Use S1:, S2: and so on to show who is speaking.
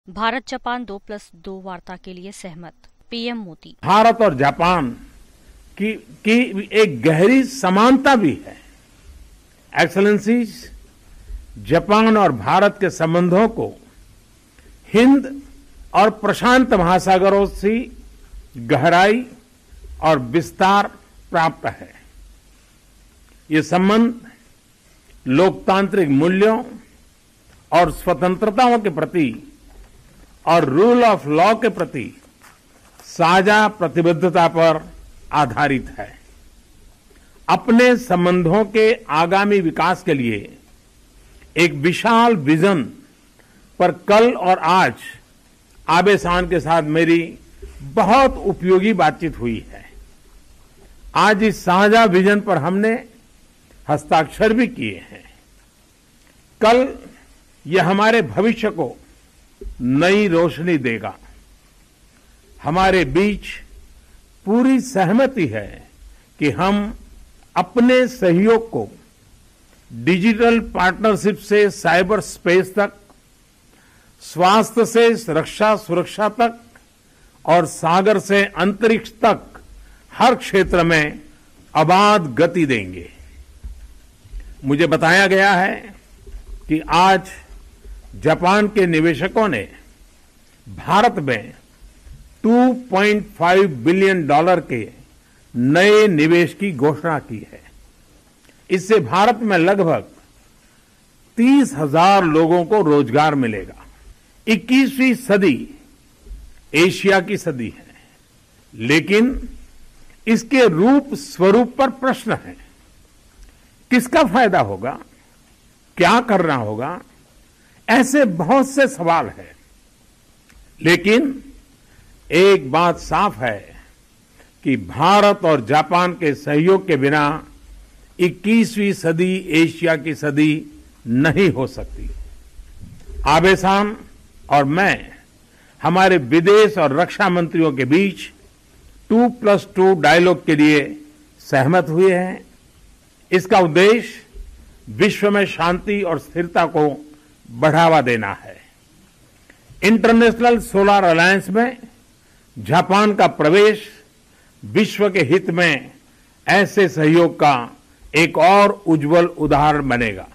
S1: Bharat Japan 2+2 वार्ता के लिए सहमत, पीएम मोदी।
S2: भारत और जापान की एक गहरी समानता भी है। एक्सेलेंसीज, जापान और भारत के संबंधों को हिंद और प्रशांत महासागरों से गहराई और विस्तार प्राप्त है। ये संबंध लोकतांत्रिक मूल्यों और स्वतंत्रताओं के प्रति और रूल ऑफ लॉ के प्रति साझा प्रतिबद्धता पर आधारित है। अपने संबंधों के आगामी विकास के लिए एक विशाल विजन पर कल और आज आबे सान के साथ मेरी बहुत उपयोगी बातचीत हुई है। आज इस साझा विजन पर हमने हस्ताक्षर भी किए हैं। कल यह हमारे भविष्य को नई रोशनी देगा। हमारे बीच पूरी सहमति है कि हम अपने सहयोग को डिजिटल पार्टनरशिप से साइबर स्पेस तक, स्वास्थ्य से रक्षा सुरक्षा तक और सागर से अंतरिक्ष तक हर क्षेत्र में अबाध गति देंगे। मुझे बताया गया है कि आज जापान के निवेशकों ने भारत में $2.5 बिलियन के नए निवेश की घोषणा की है। इससे भारत में लगभग 30,000 लोगों को रोजगार मिलेगा। 21वीं सदी एशिया की सदी है, लेकिन इसके रूप स्वरूप पर प्रश्न है। किसका फायदा होगा, क्या करना होगा, ऐसे बहुत से सवाल हैं। लेकिन एक बात साफ है कि भारत और जापान के सहयोग के बिना 21वीं सदी एशिया की सदी नहीं हो सकती। आबे सान और मैं हमारे विदेश और रक्षा मंत्रियों के बीच 2+2 डायलॉग के लिए सहमत हुए हैं। इसका उद्देश्य विश्व में शांति और स्थिरता को बढ़ावा देना है। इंटरनेशनल सोलर अलायंस में जापान का प्रवेश विश्व के हित में ऐसे सहयोग का एक और उज्जवल उदाहरण बनेगा।